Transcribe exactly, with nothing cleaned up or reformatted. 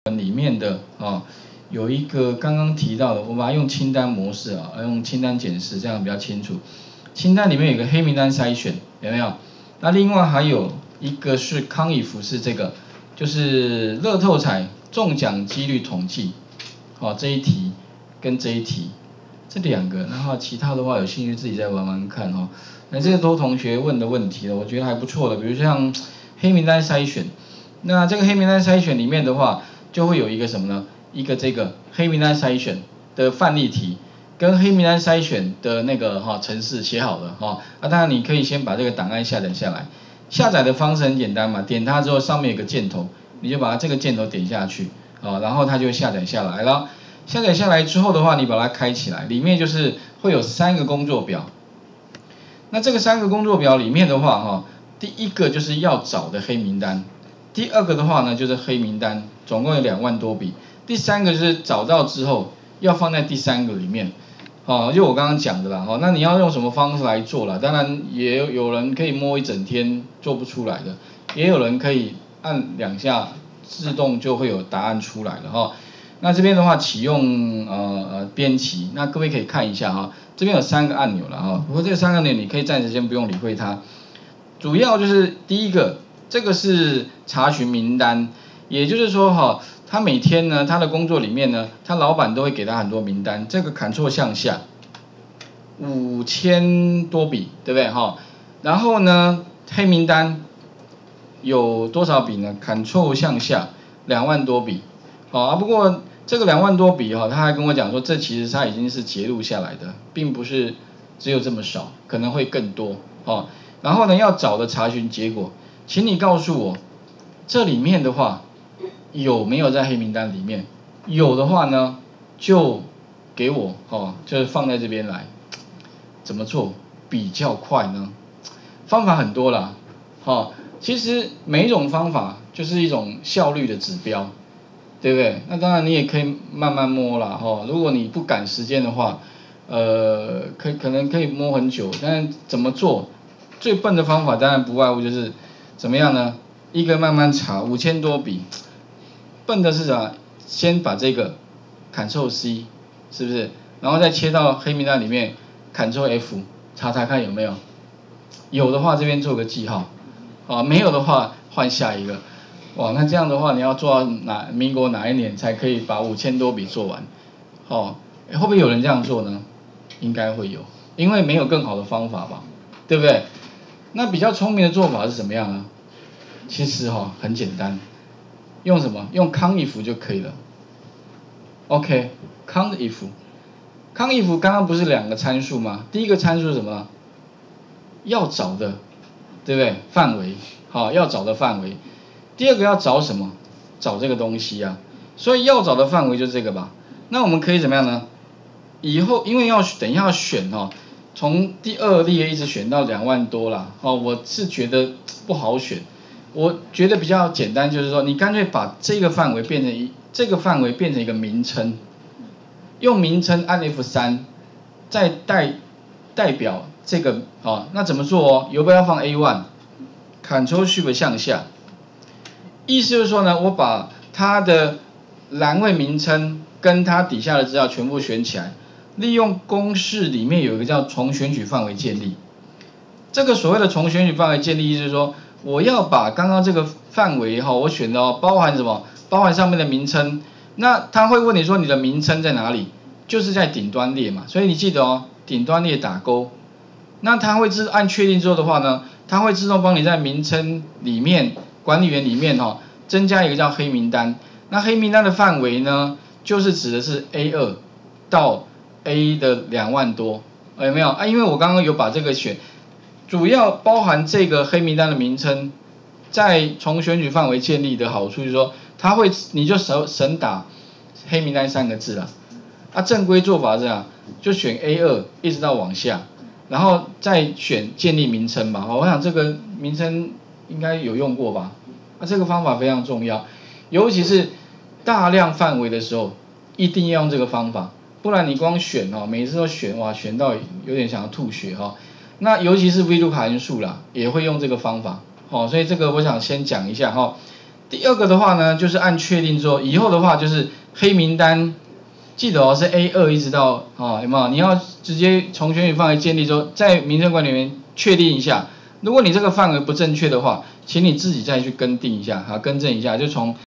里面的啊有一个刚刚提到的，我把它用清单模式啊，用清单检视，这样比较清楚。清单里面有个黑名单筛选，有没有？那另外还有一个是康以福是这个，就是乐透彩中奖几率统计，好、哦、这一题跟这一题这两个，然后其他的话有兴趣自己再玩玩看哦。那这个都同学问的问题了，我觉得还不错的，比如像黑名单筛选，那这个黑名单筛选里面的话，就会有一个什么呢？一个这个黑名单筛选的范例题，跟黑名单筛选的那个哈程式写好了哈，啊当然你可以先把这个档案下载下来，下载的方式很简单嘛，点它之后上面有个箭头，你就把它这个箭头点下去，啊然后它就下载下来了。下载下来之后的话，你把它开起来，里面就是会有三个工作表。那这个三个工作表里面的话哈，第一个就是要找的黑名单，第二个的话呢就是黑名单，总共有两万多笔。第三个就是找到之后要放在第三个里面，哦，就我刚刚讲的啦，哦，那你要用什么方式来做啦？当然也有人可以摸一整天做不出来的，也有人可以按两下自动就会有答案出来了哈。那这边的话启用呃呃编辑，那各位可以看一下哈，这边有三个按钮了哈，不过这三个按钮你可以暂时先不用理会它，主要就是第一个，这个是查询名单，也就是说哈，他每天呢他的工作里面呢，他老板都会给他很多名单，这个 Ctrl 向下，五千多笔，对不对哈？然后呢黑名单有多少笔呢 ？Ctrl 向下，两万多笔，好啊，不过这个两万多笔哈，他还跟我讲说，这其实他已经是截录下来的，并不是只有这么少，可能会更多哦。然后呢，要找的查询结果，请你告诉我，这里面的话有没有在黑名单里面？有的话呢，就给我哦，就是放在这边来。怎么做比较快呢？方法很多啦，哦，其实每一种方法就是一种效率的指标。对不对？那当然你也可以慢慢摸啦，哈。如果你不赶时间的话，呃，可可能可以摸很久。但是怎么做？最笨的方法当然不外乎就是怎么样呢？一个慢慢查，五千多笔。笨的是啥？先把这个 Ctrl C， 是不是？然后再切到黑名单里面 ，Ctrl F， 查查看有没有。有的话这边做个记号，啊，没有的话换下一个。哇，那这样的话，你要做到哪民国哪一年才可以把五千多笔做完？哦，会不会有人这样做呢？应该会有，因为没有更好的方法吧，对不对？那比较聪明的做法是怎么样呢？其实哈、哦、很简单，用什么？用康if就可以了。OK， 康 if， 康 if 刚刚不是两个参数吗？第一个参数是什么？要找的，对不对？范围，好、哦，要找的范围。第二个要找什么？找这个东西啊，所以要找的范围就是这个吧。那我们可以怎么样呢？以后因为要等一下要选哦，从第二列一直选到两万多啦，哦，我是觉得不好选。我觉得比较简单，就是说你干脆把这个范围变成一这个范围变成一个名称，用名称按 F 三，再代代表这个哦，那怎么做哦？游标要放 A 一 ，Ctrl Shift 向下。意思就是说呢，我把它的栏位名称跟它底下的资料全部选起来，利用公式里面有一个叫从选取范围建立。这个所谓的从选取范围建立，意思是说，我要把刚刚这个范围哈，我选的哦，包含什么？包含上面的名称。那他会问你说你的名称在哪里？就是在顶端列嘛。所以你记得哦，顶端列打勾。那它会自按确定之后的话呢，它会自动帮你在名称里面。管理员里面哦，增加一个叫黑名单。那黑名单的范围呢，就是指的是 A 二 到 A 的两万多，有没有啊？因为我刚刚有把这个选，主要包含这个黑名单的名称，在从选取范围建立的好处就是说，它会你就省省打黑名单三个字了。啊，正规做法是这样，就选 A 二 一直到往下，然后再选建立名称吧。我想这个名称应该有用过吧？那、啊、这个方法非常重要，尤其是大量范围的时候，一定要用这个方法，不然你光选哦，每次都选哇，选到有点想要吐血哈、哦。那尤其是 VLOOKUP 函数啦，也会用这个方法，哦，所以这个我想先讲一下哈、哦。 第二个的话呢，就是按确定之后，以后的话就是黑名单，记得哦是 A 二 一直到啊有没有？你要直接从选举范围建立之后，在民政管理里面确定一下，如果你这个范围不正确的话，请你自己再去更定一下，啊更正一下，就从